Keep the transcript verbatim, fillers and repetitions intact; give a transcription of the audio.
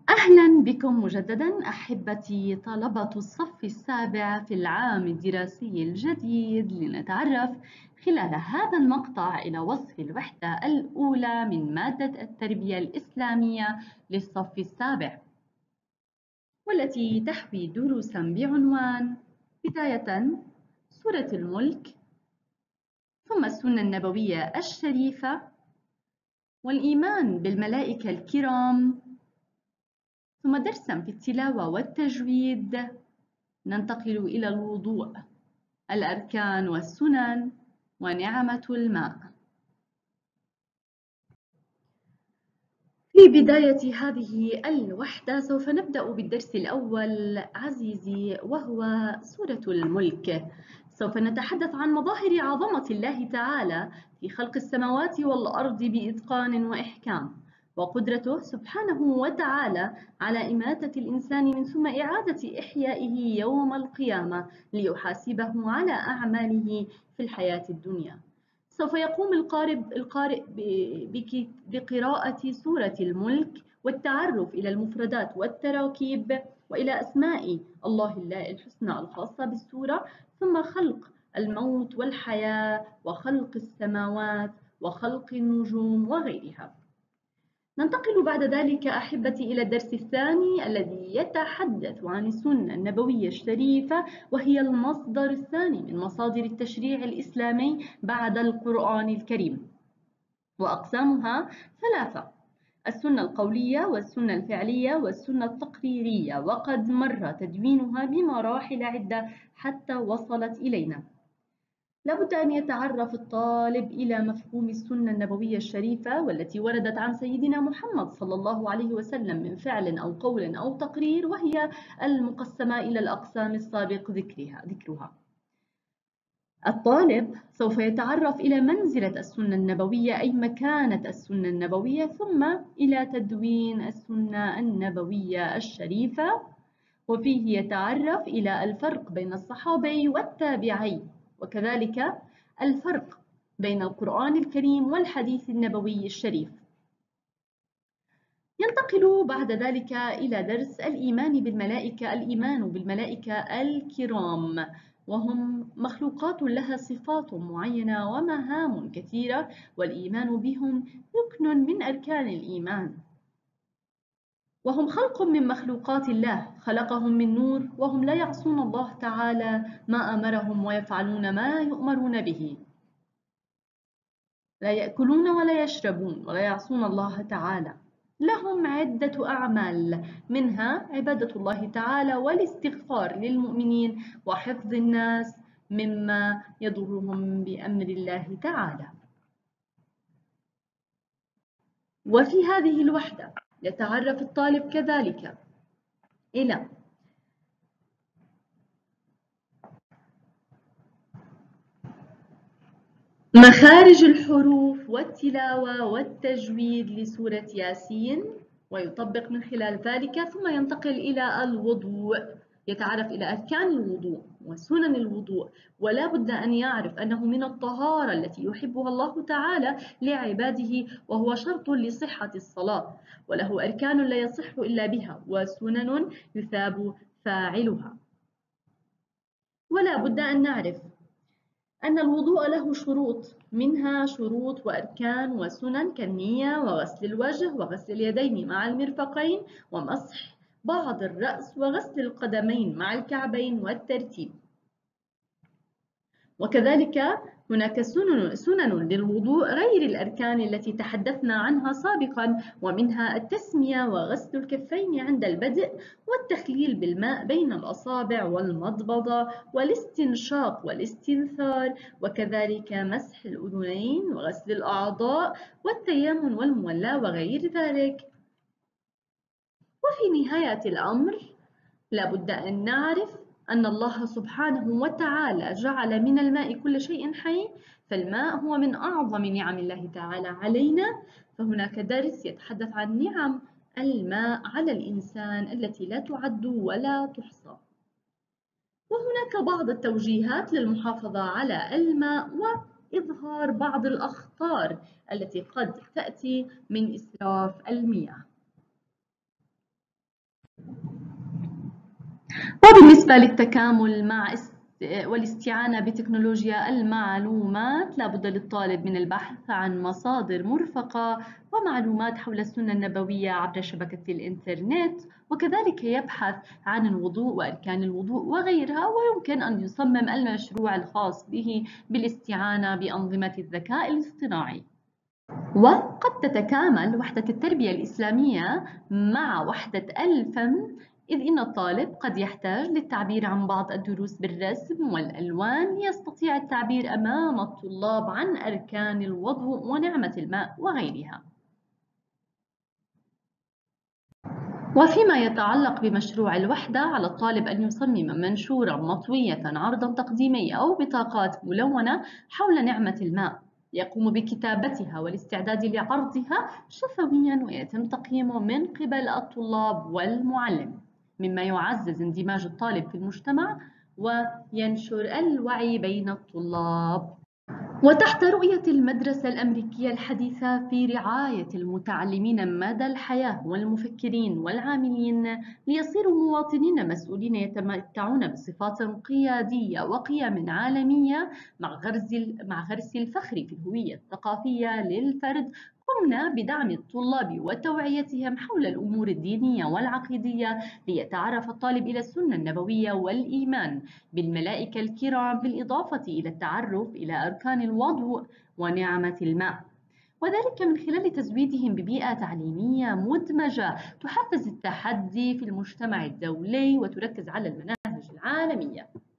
أهلا بكم مجددا أحبتي طلبة الصف السابع في العام الدراسي الجديد، لنتعرف خلال هذا المقطع إلى وصف الوحدة الأولى من مادة التربية الإسلامية للصف السابع، والتي تحوي دروسا بعنوان: بداية سورة الملك، ثم السنة النبوية الشريفة، والإيمان بالملائكة الكرام، ثم درسا في التلاوة والتجويد. ننتقل إلى الوضوء، الأركان والسنن، ونعمة الماء. في بداية هذه الوحدة سوف نبدأ بالدرس الأول عزيزي، وهو سورة الملك. سوف نتحدث عن مظاهر عظمة الله تعالى في خلق السماوات والأرض بإتقان وإحكام، وقدرته سبحانه وتعالى على إماتة الإنسان من ثم إعادة إحيائه يوم القيامة ليحاسبه على أعماله في الحياة الدنيا. سوف يقوم القارئ القارئ بقراءة سورة الملك والتعرف إلى المفردات والتراكيب وإلى أسماء الله الحسنى الخاصة بالسورة، ثم خلق الموت والحياة وخلق السماوات وخلق النجوم وغيرها. ننتقل بعد ذلك أحبتي إلى الدرس الثاني الذي يتحدث عن السنة النبوية الشريفة، وهي المصدر الثاني من مصادر التشريع الإسلامي بعد القرآن الكريم، وأقسامها ثلاثة: السنة القولية والسنة الفعلية والسنة التقريرية، وقد مر تدوينها بمراحل عدة حتى وصلت إلينا. لابد أن يتعرف الطالب إلى مفهوم السنة النبوية الشريفة، والتي وردت عن سيدنا محمد صلى الله عليه وسلم من فعل أو قول أو تقرير، وهي المقسمة إلى الأقسام السابق ذكرها ذكرها. الطالب سوف يتعرف إلى منزلة السنة النبوية، أي مكانة السنة النبوية، ثم إلى تدوين السنة النبوية الشريفة، وفيه يتعرف إلى الفرق بين الصحابي والتابعي، وكذلك الفرق بين القرآن الكريم والحديث النبوي الشريف. ينتقل بعد ذلك إلى درس الإيمان بالملائكة الإيمان بالملائكة الكرام، وهم مخلوقات لها صفات معينة ومهام كثيرة، والإيمان بهم ركن من أركان الإيمان. وهم خلق من مخلوقات الله، خلقهم من نور، وهم لا يعصون الله تعالى ما أمرهم ويفعلون ما يؤمرون به. لا يأكلون ولا يشربون ولا يعصون الله تعالى. لهم عدة أعمال، منها عبادة الله تعالى والاستغفار للمؤمنين وحفظ الناس مما يضرهم بأمر الله تعالى. وفي هذه الوحدة يتعرف الطالب كذلك إلى مخارج الحروف والتلاوة والتجويد لسورة ياسين، ويطبق من خلال ذلك، ثم ينتقل إلى الوضوء، يتعرف إلى أركان الوضوء وسنن الوضوء، ولا بد أن يعرف أنه من الطهارة التي يحبها الله تعالى لعباده، وهو شرط لصحة الصلاة، وله أركان لا يصح إلا بها، وسنن يثاب فاعلها. ولا بد أن نعرف أن الوضوء له شروط، منها شروط وأركان وسنن كالنية وغسل الوجه وغسل اليدين مع المرفقين ومسح بعض الرأس وغسل القدمين مع الكعبين والترتيب. وكذلك هناك سنن, سنن للوضوء غير الأركان التي تحدثنا عنها سابقا، ومنها التسمية وغسل الكفين عند البدء، والتخليل بالماء بين الأصابع والمضمضة والاستنشاق والاستنثار، وكذلك مسح الأذنين وغسل الأعضاء والتيمم والمولاة وغير ذلك. وفي نهاية الأمر لا بد أن نعرف أن الله سبحانه وتعالى جعل من الماء كل شيء حي، فالماء هو من أعظم نعم الله تعالى علينا. فهناك درس يتحدث عن نعم الماء على الإنسان التي لا تعد ولا تحصى. وهناك بعض التوجيهات للمحافظة على الماء وإظهار بعض الأخطار التي قد تأتي من إسراف المياه. وبالنسبة للتكامل مع والاستعانة بتكنولوجيا المعلومات، لا بد للطالب من البحث عن مصادر مرفقة ومعلومات حول السنة النبوية عبر شبكة الإنترنت، وكذلك يبحث عن الوضوء وأركان الوضوء وغيرها، ويمكن أن يصمم المشروع الخاص به بالاستعانة بأنظمة الذكاء الاصطناعي. وقد تتكامل وحدة التربية الإسلامية مع وحدة الفن، إذ إن الطالب قد يحتاج للتعبير عن بعض الدروس بالرسم والألوان، ليستطيع التعبير أمام الطلاب عن أركان الوضوء ونعمة الماء وغيرها. وفيما يتعلق بمشروع الوحدة، على الطالب أن يصمم منشورا مطوية، عرضا تقديمي أو بطاقات ملونة حول نعمة الماء، يقوم بكتابتها والاستعداد لعرضها شفويا، ويتم تقييمه من قبل الطلاب والمعلم، مما يعزز اندماج الطالب في المجتمع وينشر الوعي بين الطلاب. وتحت رؤية المدرسة الأمريكية الحديثة في رعاية المتعلمين مدى الحياة والمفكرين والعاملين ليصيروا مواطنين مسؤولين يتمتعون بصفات قيادية وقيم عالمية، مع غرس مع غرس الفخر في الهوية الثقافية للفرد، قمنا بدعم الطلاب وتوعيتهم حول الأمور الدينية والعقيدية، ليتعرف الطالب إلى السنة النبوية والإيمان بالملائكة الكرام، بالإضافة إلى التعرف إلى أركان الوضوء ونعمة الماء، وذلك من خلال تزويدهم ببيئة تعليمية مدمجة تحفز التحدي في المجتمع الدولي وتركز على المناهج العالمية.